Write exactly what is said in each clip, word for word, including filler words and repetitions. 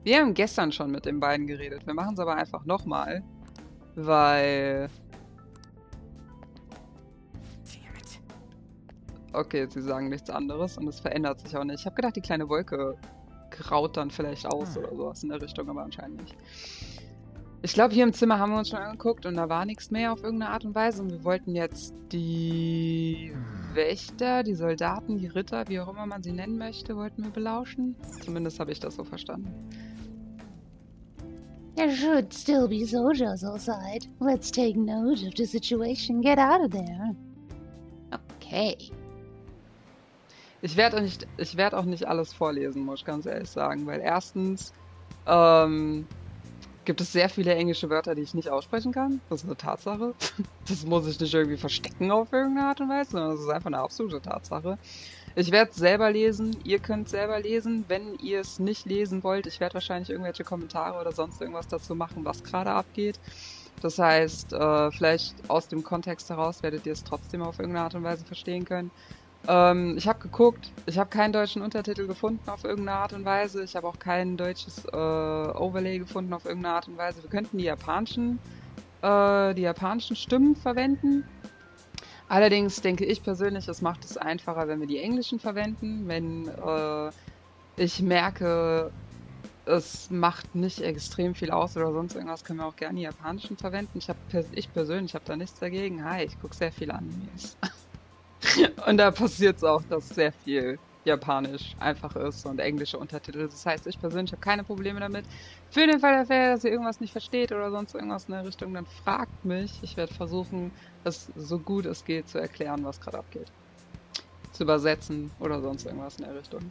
Wir haben gestern schon mit den beiden geredet. Wir machen es aber einfach nochmal, weil... Okay, sie sagen nichts anderes und es verändert sich auch nicht. Ich habe gedacht, die kleine Wolke graut dann vielleicht aus oder sowas in der Richtung, aber anscheinend nicht. Ich glaube, hier im Zimmer haben wir uns schon angeguckt und da war nichts mehr auf irgendeine Art und Weise. Und wir wollten jetzt die Wächter, die Soldaten, die Ritter, wie auch immer man sie nennen möchte, wollten wir belauschen. Zumindest habe ich das so verstanden. There should still be soldiers outside. Let's take note of the situation. Get out of there. Okay. Ich werde nicht, ich werd auch nicht alles vorlesen, muss ich ganz ehrlich sagen, weil erstens ähm, gibt es sehr viele englische Wörter, die ich nicht aussprechen kann. Das ist eine Tatsache. Das muss ich nicht irgendwie verstecken auf irgendeine Art und Weise, sondern das ist einfach eine absolute Tatsache. Ich werde es selber lesen, ihr könnt es selber lesen. Wenn ihr es nicht lesen wollt, ich werde wahrscheinlich irgendwelche Kommentare oder sonst irgendwas dazu machen, was gerade abgeht. Das heißt, äh, vielleicht aus dem Kontext heraus werdet ihr es trotzdem auf irgendeine Art und Weise verstehen können. Ähm, ich habe geguckt, ich habe keinen deutschen Untertitel gefunden auf irgendeine Art und Weise. Ich habe auch kein deutsches äh, Overlay gefunden auf irgendeine Art und Weise. Wir könnten die japanischen, äh, die japanischen Stimmen verwenden. Allerdings denke ich persönlich, es macht es einfacher, wenn wir die englischen verwenden. Wenn äh, ich merke, es macht nicht extrem viel aus oder sonst irgendwas, können wir auch gerne die japanischen verwenden. Ich, hab, ich persönlich habe da nichts dagegen. Hi, ich gucke sehr viele Animes. Und da passiert es auch, dass sehr viel Japanisch einfach ist und englische Untertitel. Das heißt, ich persönlich habe keine Probleme damit. Für den Fall der Fälle, dass ihr irgendwas nicht versteht oder sonst irgendwas in der Richtung, dann fragt mich. Ich werde versuchen, es so gut es geht zu erklären, was gerade abgeht. Zu übersetzen oder sonst irgendwas in der Richtung.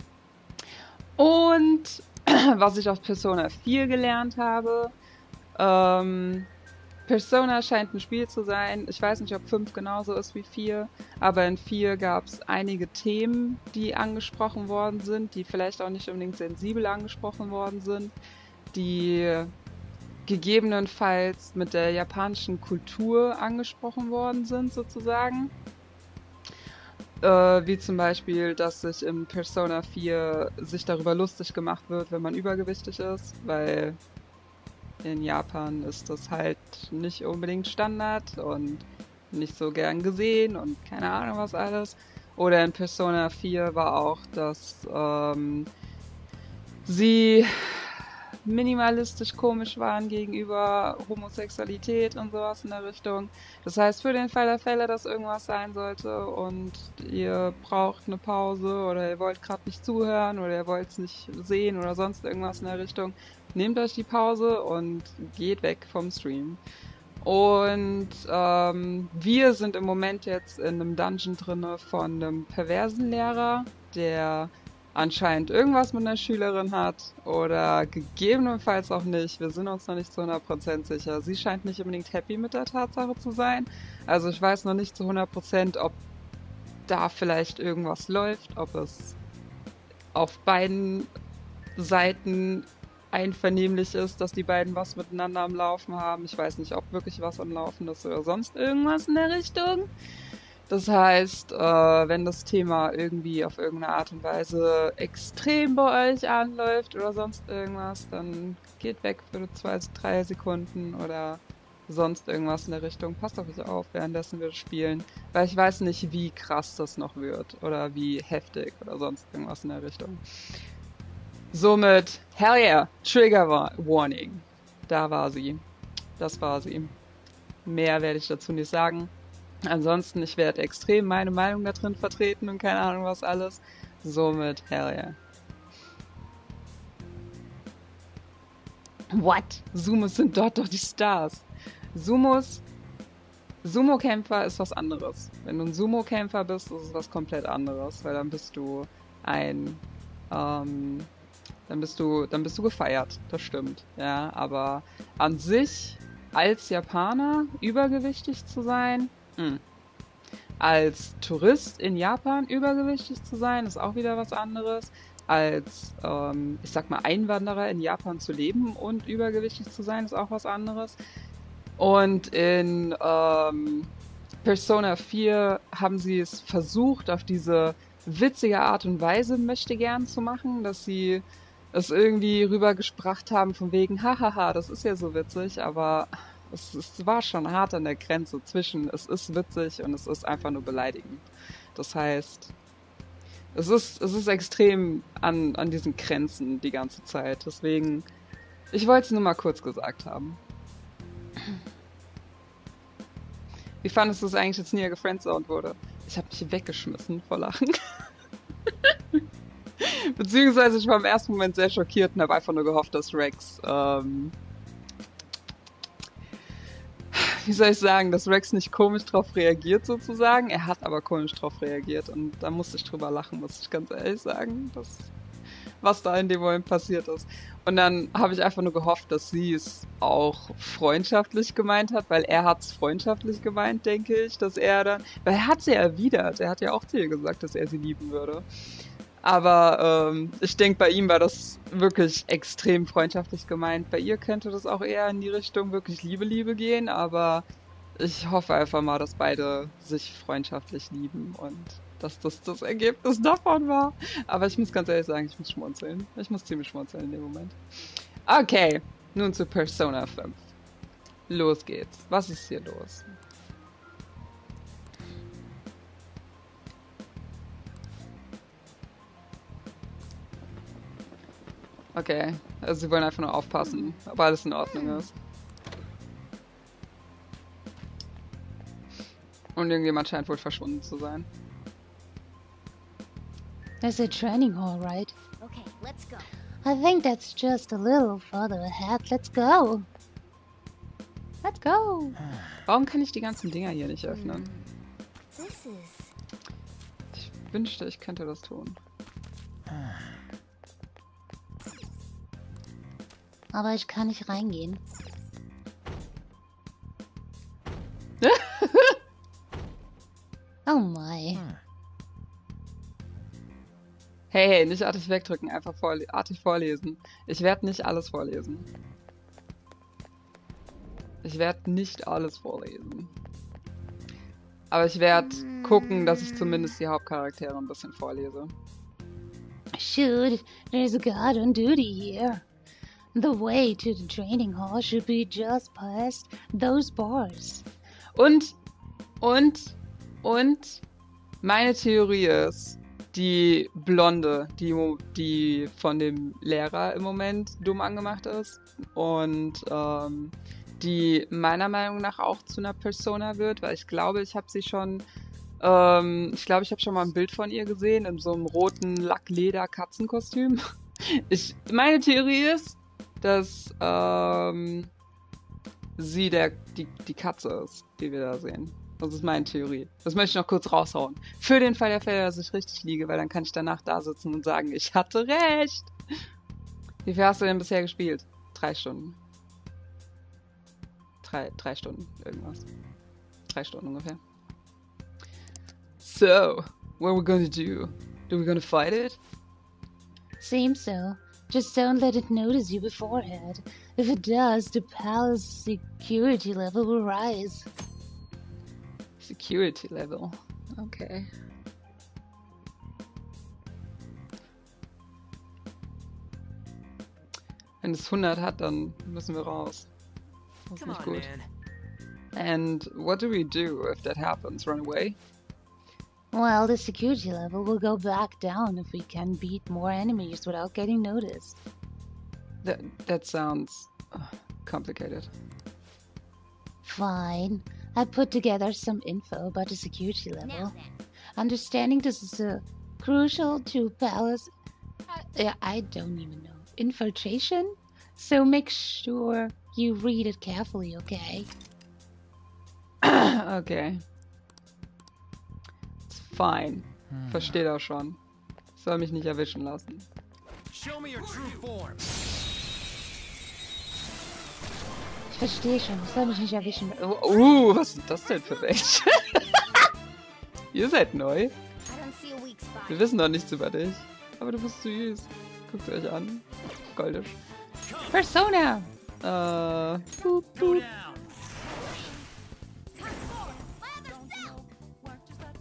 Und was ich auf Persona vier gelernt habe, ähm... Persona scheint ein Spiel zu sein. Ich weiß nicht, ob fünf genauso ist wie vier, aber in vier gab es einige Themen, die angesprochen worden sind, die vielleicht auch nicht unbedingt sensibel angesprochen worden sind, die gegebenenfalls mit der japanischen Kultur angesprochen worden sind, sozusagen. Äh, wie zum Beispiel, dass sich in Persona vier sich darüber lustig gemacht wird, wenn man übergewichtig ist, weil in Japan ist das halt nicht unbedingt Standard und nicht so gern gesehen und keine Ahnung was alles. Oder in Persona vier war auch, dass ähm, sie minimalistisch komisch waren gegenüber Homosexualität und sowas in der Richtung. Das heißt, für den Fall der Fälle, dass irgendwas sein sollte und ihr braucht eine Pause oder ihr wollt gerade nicht zuhören oder ihr wollt es nicht sehen oder sonst irgendwas in der Richtung, nehmt euch die Pause und geht weg vom Stream. Und ähm, wir sind im Moment jetzt in einem Dungeon drinne von einem perversen Lehrer, der anscheinend irgendwas mit einer Schülerin hat oder gegebenenfalls auch nicht. Wir sind uns noch nicht zu hundert Prozent sicher. Sie scheint nicht unbedingt happy mit der Tatsache zu sein. Also ich weiß noch nicht zu hundert Prozent, ob da vielleicht irgendwas läuft, ob es auf beiden Seiten einvernehmlich ist, dass die beiden was miteinander am Laufen haben. Ich weiß nicht, ob wirklich was am Laufen ist oder sonst irgendwas in der Richtung. Das heißt, äh, wenn das Thema irgendwie auf irgendeine Art und Weise extrem bei euch anläuft oder sonst irgendwas, dann geht weg für zwei, drei Sekunden oder sonst irgendwas in der Richtung. Passt auf euch auf, währenddessen wir spielen, weil ich weiß nicht, wie krass das noch wird oder wie heftig oder sonst irgendwas in der Richtung. Somit, hell yeah, Trigger Warning. Da war sie. Das war sie. Mehr werde ich dazu nicht sagen. Ansonsten, ich werde extrem meine Meinung da drin vertreten und keine Ahnung was alles. Somit, hell yeah. What? Sumos sind dort doch die Stars. Sumos, Sumo-Kämpfer ist was anderes. Wenn du ein Sumo-Kämpfer bist, ist es was komplett anderes, weil dann bist du ein, ähm, dann bist du, dann bist du gefeiert, das stimmt, ja, aber an sich, als Japaner übergewichtig zu sein, mh. als Tourist in Japan übergewichtig zu sein, ist auch wieder was anderes. Als, ähm, ich sag mal, Einwanderer in Japan zu leben und übergewichtig zu sein, ist auch was anderes. Und in ähm, Persona vier haben sie es versucht, auf diese witzige Art und Weise möchte gern zu machen, dass sie es irgendwie rübergespracht haben von wegen, hahaha, das ist ja so witzig, aber es, es war schon hart an der Grenze zwischen, es ist witzig und es ist einfach nur beleidigend. Das heißt, es ist, es ist extrem an, an diesen Grenzen die ganze Zeit. Deswegen, ich wollte es nur mal kurz gesagt haben. Wie fandest du es eigentlich, als Nia gefriendzoned wurde? Ich habe mich weggeschmissen vor Lachen. Beziehungsweise ich war im ersten Moment sehr schockiert und habe einfach nur gehofft, dass Rex, ähm, wie soll ich sagen, dass Rex nicht komisch drauf reagiert sozusagen. Er hat aber komisch drauf reagiert und da musste ich drüber lachen, muss ich ganz ehrlich sagen, dass, was da in dem Moment passiert ist. Und dann habe ich einfach nur gehofft, dass sie es auch freundschaftlich gemeint hat, weil er hat es freundschaftlich gemeint, denke ich, dass er dann, weil er hat sie ja erwidert, er hat ja auch zu ihr gesagt, dass er sie lieben würde. Aber ähm, ich denke, bei ihm war das wirklich extrem freundschaftlich gemeint. Bei ihr könnte das auch eher in die Richtung wirklich Liebe, Liebe gehen, aber ich hoffe einfach mal, dass beide sich freundschaftlich lieben und dass das das Ergebnis davon war. Aber ich muss ganz ehrlich sagen, ich muss schmunzeln. Ich muss ziemlich schmunzeln in dem Moment. Okay, nun zu Persona fünf. Los geht's. Was ist hier los? Okay, also sie wollen einfach nur aufpassen, ob alles in Ordnung ist. Und irgendjemand scheint wohl verschwunden zu sein. There's a training hall, right? Okay, let's go. I think that's just a little further ahead. Let's go. Let's go. Warum kann ich die ganzen Dinger hier nicht öffnen? This is... Ich wünschte, ich könnte das tun. Aber ich kann nicht reingehen. Oh my. Hey, hey, nicht artig wegdrücken, einfach vorle artig vorlesen. Ich werde nicht alles vorlesen. Ich werde nicht alles vorlesen. Aber ich werde gucken, dass ich zumindest die Hauptcharaktere ein bisschen vorlese. Shoot, there's a guard on duty here. The way to the training hall should be just past those bars. Und, und, und, meine Theorie ist, die Blonde, die, die von dem Lehrer im Moment dumm angemacht ist und ähm, die meiner Meinung nach auch zu einer Persona wird, weil ich glaube, ich habe sie schon, ähm, ich glaube, ich habe schon mal ein Bild von ihr gesehen in so einem roten Lackleder-Katzenkostüm. Ich, meine Theorie ist, dass ähm, sie der, die, die Katze ist, die wir da sehen. Das ist meine Theorie. Das möchte ich noch kurz raushauen. Für den Fall der Fälle, dass ich richtig liege, weil dann kann ich danach da sitzen und sagen, ich hatte recht. Wie viel hast du denn bisher gespielt? Drei Stunden. Drei, drei Stunden, irgendwas. Drei Stunden ungefähr. So, what are we gonna do? Are we gonna fight it? Seems so. Just don't let it notice you beforehand. If it does, the palace security level will rise. Security level. Okay. Wenn es hundert hat, dann müssen wir raus. Das ist nicht gut. And what do we do if that happens? Run away? Well, the security level will go back down if we can beat more enemies without getting noticed. That, that sounds uh, complicated. Fine. I put together some info about the security level. Understanding this is uh, crucial to palace... Uh, I don't even know. Infiltration? So make sure you read it carefully, okay? Okay. It's fine. Verstehe das schon. Soll mich nicht erwischen lassen. Show me your true form. Ich verstehe schon, ich soll mich nicht erwischen. Uh, was ist das denn für welche? Ihr seid neu. I don't see a weak spot. Wir wissen noch nichts über dich. Aber du bist süß. Guckt euch an. Goldisch. Persona! Äh. Boop, Go boop. down.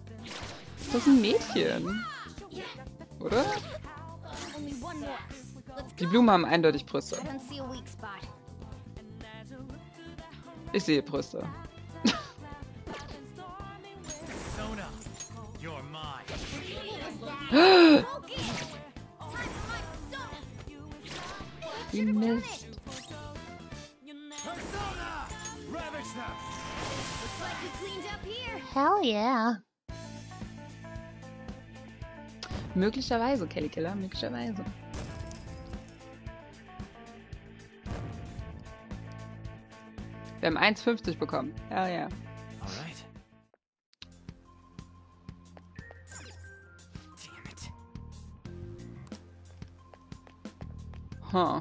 Das ist ein Mädchen. Oder? Only one more. Let's Die go. Blumen haben eindeutig Brüste. I don't see a weak spot. Ich sehe Brüste. Sona, you're mine. Focus. Time for my Persona. We missed. Persona! Ravage them! Looks like we cleaned up here. Hell yeah. Möglicherweise, Kelly Killer, möglicherweise. Wir haben eins fünfzig bekommen. Ja, ja. Alright. Damn it. Huh.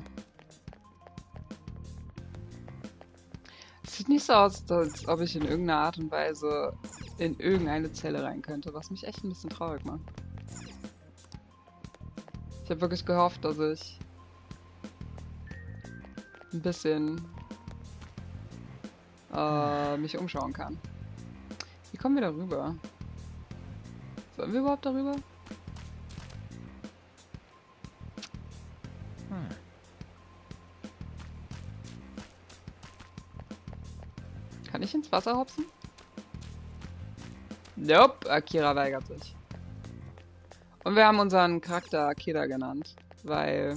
Es sieht nicht so aus, als ob ich in irgendeiner Art und Weise in irgendeine Zelle rein könnte, was mich echt ein bisschen traurig macht. Ich habe wirklich gehofft, dass ich ein bisschen äh, mich umschauen kann. Wie kommen wir darüber? Sollen wir überhaupt darüber? Hm. Kann ich ins Wasser hopsen? Nope, Akira weigert sich. Und wir haben unseren Charakter Akira genannt, weil...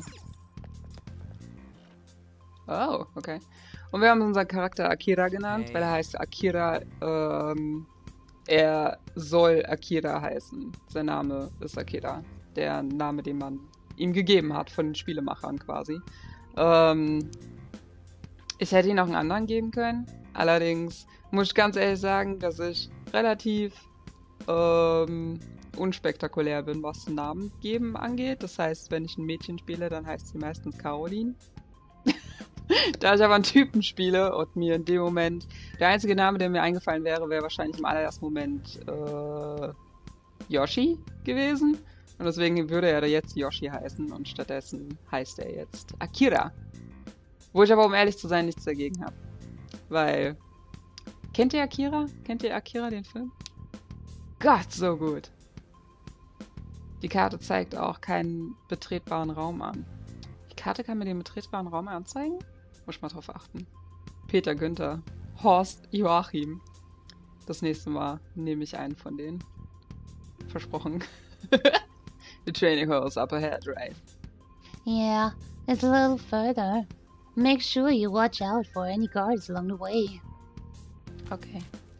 Oh, okay. Und wir haben unseren Charakter Akira genannt, weil er heißt Akira, ähm... er soll Akira heißen. Sein Name ist Akira. Der Name, den man ihm gegeben hat von den Spielemachern quasi. Ähm... Ich hätte ihn auch einen anderen geben können. Allerdings muss ich ganz ehrlich sagen, dass ich relativ ähm, unspektakulär bin, was den Namen geben angeht. Das heißt, wenn ich ein Mädchen spiele, dann heißt sie meistens Caroline. Da ich aber einen Typen spiele und mir in dem Moment der einzige Name, der mir eingefallen wäre, wäre wahrscheinlich im allerersten Moment äh, Yoshi gewesen. Und deswegen würde er da jetzt Yoshi heißen und stattdessen heißt er jetzt Akira. Wo ich aber, um ehrlich zu sein, nichts dagegen habe. Weil... Kennt ihr Akira? Kennt ihr Akira, den Film? Gott, so gut. Die Karte zeigt auch keinen betretbaren Raum an. Die Karte kann mir den betretbaren Raum anzeigen? Muss ich mal drauf achten. Peter Günther. Horst Joachim. Das nächste Mal nehme ich einen von denen. Versprochen. The training hall's up ahead, right? Yeah, it's a little further. Make sure you watch out for any guards along the way. Okay.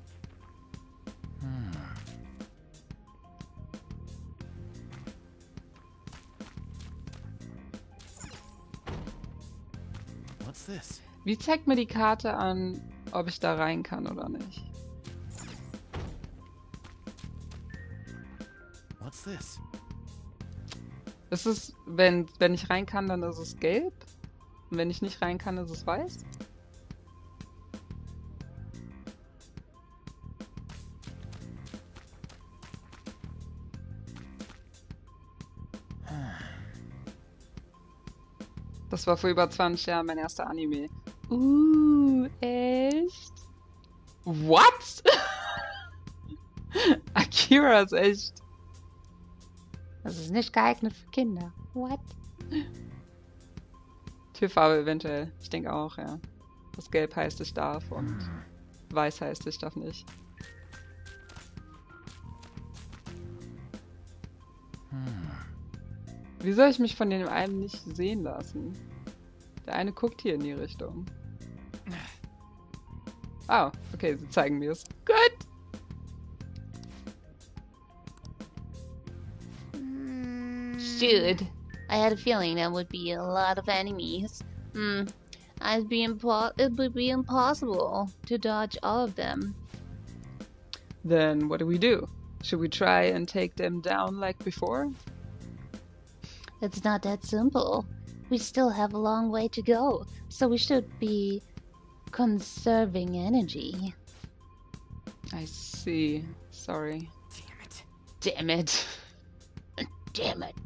Hmm. What's this? Wie zeigt mir die Karte an, ob ich da rein kann oder nicht? What's this? Ist es, wenn, wenn ich rein kann, dann ist es gelb? Und wenn ich nicht rein kann, ist es weiß? Das war vor über zwanzig Jahren mein erster Anime. Uh, echt? What? Akira ist echt. Das ist nicht geeignet für Kinder. What? Türfarbe eventuell. Ich denke auch, ja. Das Gelb heißt, ich darf und Weiß heißt, ich darf nicht. Hmm. Wie soll ich mich von dem einen nicht sehen lassen? Der eine guckt hier in die Richtung. Ah, okay, sie zeigen mir es. Gut. Shoot. I had a feeling there would be a lot of enemies. Hmm. I'd be impo it would be impossible to dodge all of them. Then what do we do? Should we try and take them down like before? It's not that simple. We still have a long way to go, so we should be conserving energy. I see. Sorry. Damn it. Damn it. Damn it.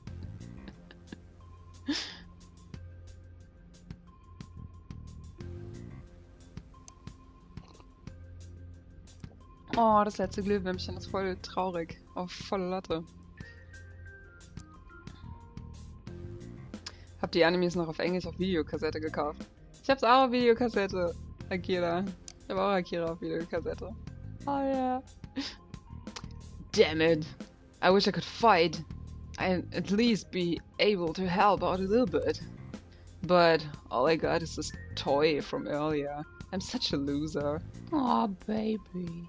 Oh, das letzte Glühwürmchen ist voll traurig. Auf volle Latte. Habt die Animes noch auf Englisch auf Videokassette gekauft. Ich hab's auch auf Videokassette. Akira. Ich hab auch Akira auf Videokassette. Oh ja. Yeah. Damn it. I wish I could fight. I'd at least be able to help out a little bit. But all I got is this toy from earlier. I'm such a loser. Aw, baby.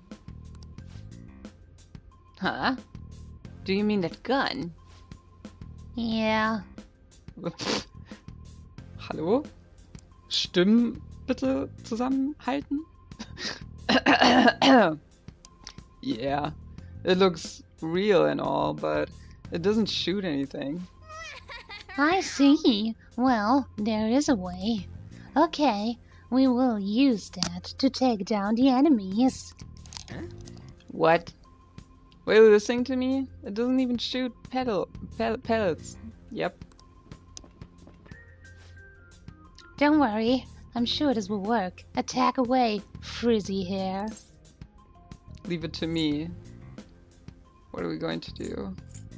Huh? Do you mean that gun? Yeah. Pff. Hallo? Stimmen bitte zusammenhalten? Yeah. It looks real and all, but it doesn't shoot anything. I see. Well, there is a way. Okay, we will use that to take down the enemies. What? Were you listening to me? It doesn't even shoot pedal, pel pellets. Yep. Don't worry, I'm sure this will work. Attack away, frizzy hair. Leave it to me. What are we going to do?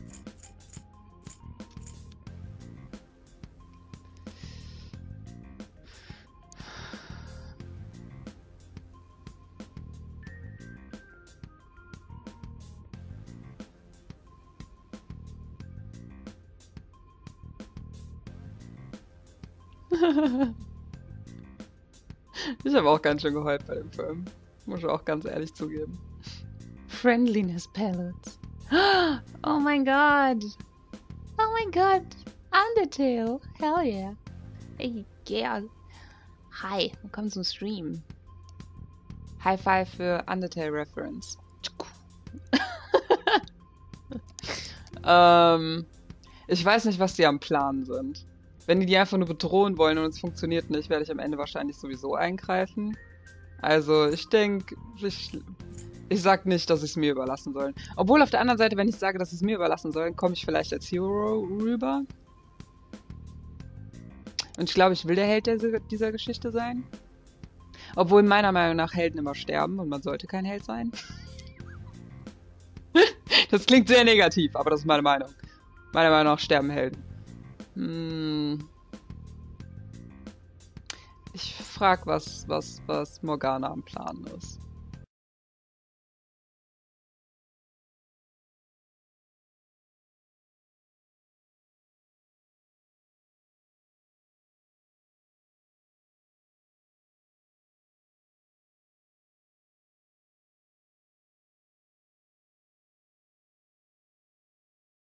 Ich habe auch ganz schön geheult bei dem Film. Muss ich auch ganz ehrlich zugeben. Friendliness pellets. Oh my god. Oh my god. Undertale. Hell yeah. Hey, yeah. Hi, willkommen zum Stream. High Five für Undertale Reference. ähm, ich weiß nicht, was die am Plan sind. Wenn die die einfach nur bedrohen wollen und es funktioniert nicht, werde ich am Ende wahrscheinlich sowieso eingreifen. Also ich denke, ich, ich sag nicht, dass ich es mir überlassen soll. Obwohl auf der anderen Seite, wenn ich sage, dass ich es mir überlassen soll, komme ich vielleicht als Hero rüber. Und ich glaube, ich will der Held der, dieser Geschichte sein. Obwohl meiner Meinung nach Helden immer sterben und man sollte kein Held sein. Das klingt sehr negativ, aber das ist meine Meinung. Meiner Meinung nach sterben Helden. Hm. Ich frag, was, was, was Morgana am Plan ist.